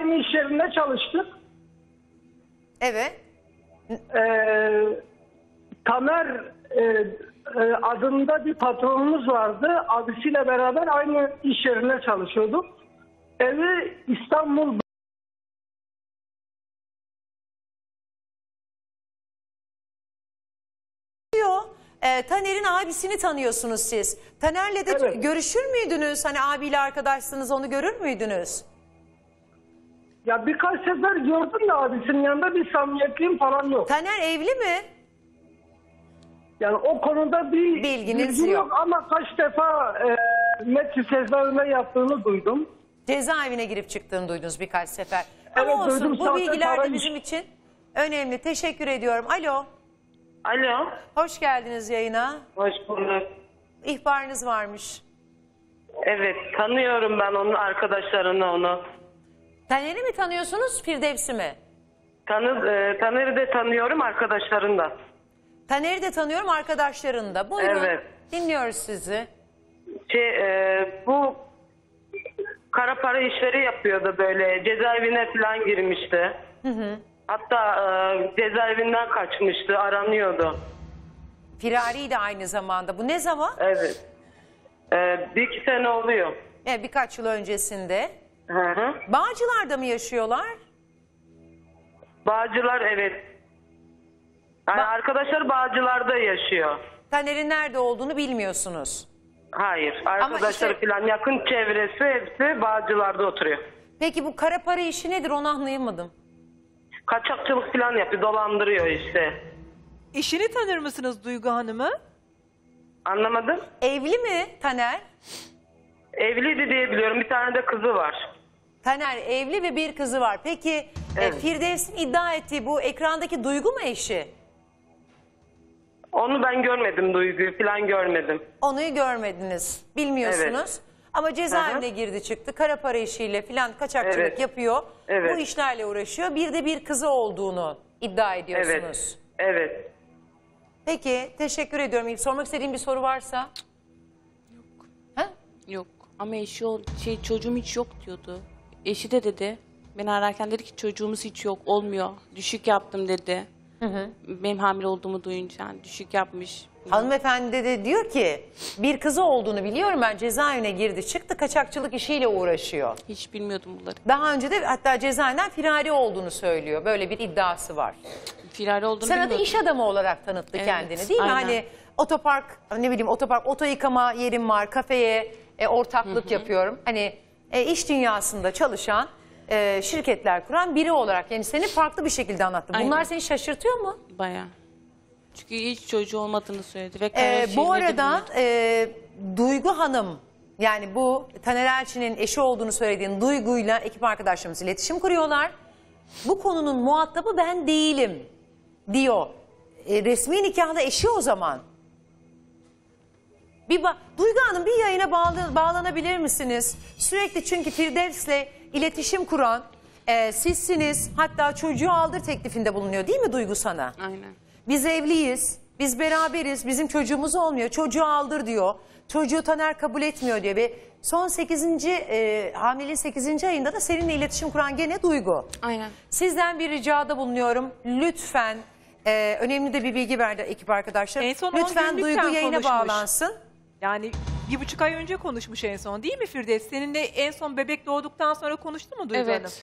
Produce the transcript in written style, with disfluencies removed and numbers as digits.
aynı iş yerinde çalıştık. Evet. Tamer adında bir patronumuz vardı. Abisiyle beraber aynı iş yerinde çalışıyorduk. Evi İstanbul. Taner'in abisini tanıyorsunuz siz. Taner'le de Evet. görüşür müydünüz? Hani abiyle arkadaşsınız, onu görür müydünüz? Ya birkaç sefer gördüm de abisinin yanında bir samimiyetliğim falan yok. Taner evli mi? Yani o konuda bir Bilginiz bilgim yok. ama kaç defa Metri cezaevine yattığını duydum. Cezaevine girip çıktığını duydunuz birkaç sefer. Evet, Ama olsun, duydum. bu Zaten bilgiler de parayı- bizim için önemli. Teşekkür ediyorum. Alo, Alo. hoş geldiniz yayına. Hoş bulduk. İhbarınız varmış. Evet, tanıyorum ben onun arkadaşlarını onu. Taner'i mi tanıyorsunuz, Firdevs'i mi? Taner'i de tanıyorum, arkadaşlarını da. Taner'i de tanıyorum, arkadaşlarını da. Buyurun, Evet. dinliyoruz sizi. Bu kara para işleri yapıyordu böyle. Cezaevine falan girmişti. Hatta cezaevinden kaçmıştı, aranıyordu. Firari de aynı zamanda. Bu ne zaman? Evet. Bir iki sene oluyor. Birkaç yıl öncesinde. Hı hı. Bağcılar'da mı yaşıyorlar? Bağcılar, evet. Yani arkadaşlar Bağcılar'da yaşıyor. Taner'in nerede olduğunu bilmiyorsunuz. Hayır. Arkadaşları işte- falan, yakın çevresi hepsi Bağcılar'da oturuyor. Peki bu kara para işi nedir, onu anlayamadım. Kaçakçılık falan yapıyor, dolandırıyor işte. Eşini tanır mısınız Duygu Hanım'ı? Anlamadım. Evli mi Taner? Evliydi diye biliyorum. Bir tane de kızı var. Taner evli ve bir kızı var. Peki Evet. Firdevs'in iddia ettiği bu ekrandaki Duygu mu eşi? Onu ben görmedim, Duygu'yu falan görmedim. Onu görmediniz, bilmiyorsunuz. Evet. Ama cezaevine Hı hı. girdi çıktı. Kara para işiyle falan kaçakçılık Evet. yapıyor. Evet. Bu işlerle uğraşıyor. Bir de bir kızı olduğunu iddia ediyorsunuz. Evet. Evet. Peki, teşekkür ediyorum. İlk sormak istediğim bir soru varsa. Ha? Yok ama eşi çocuğum hiç yok diyordu. Eşi de dedi. Beni ararken dedi ki çocuğumuz hiç yok, olmuyor. Düşük yaptım dedi. Benim hamile olduğumu duyunca düşük yapmış. Hanımefendi de diyor ki bir kızı olduğunu biliyorum, ben cezaevine girdi çıktı, kaçakçılık işiyle uğraşıyor. Hiç bilmiyordum bunları. Daha önce de hatta cezaevinden firari olduğunu söylüyor. Böyle bir iddiası var. Firari olduğunu Sana da bilmiyordum. iş adamı olarak tanıttı Evet, kendini, değil mi? aynen. Hani otopark, ne bileyim otopark, oto yıkama yerim var, kafeye ortaklık yapıyorum. Hani iş dünyasında çalışan, şirketler kuran biri olarak yani seni farklı bir şekilde anlattı. Bunlar Aynen. seni şaşırtıyor mu? Bayağı. Çünkü hiç çocuğu olmadığını söyledi. Ve Bu Karaşehir'de arada bilmiyorum. Duygu Hanım, yani bu Taner Elçi'nin eşi olduğunu söylediğin Duygu'yla ekip arkadaşlarımız iletişim kuruyorlar. Bu konunun muhatabı ben değilim diyor. Resmi nikahla eşi o zaman. Duygu Hanım, bir yayına bağlanabilir misiniz? Sürekli, çünkü Firdevs'le iletişim kuran sizsiniz. Hatta çocuğu aldır teklifinde bulunuyor, değil mi Duygu sana? Aynen. Biz evliyiz, biz beraberiz, bizim çocuğumuz olmuyor, çocuğu aldır diyor. Çocuğu Taner kabul etmiyor diyor ve son 8. hamileliğin 8. ayında da seninle iletişim kuran gene Duygu. Aynen. Sizden bir ricada bulunuyorum. Lütfen, önemli de bir bilgi verdi ekip arkadaşlar. En son 10 Lütfen günlükten Duygu yayına konuşmuş. bağlansın. Yani 1,5 ay önce konuşmuş en son, değil mi Firdevs? Seninle en son bebek doğduktan sonra konuştu mu Duygu Hanım? Evet.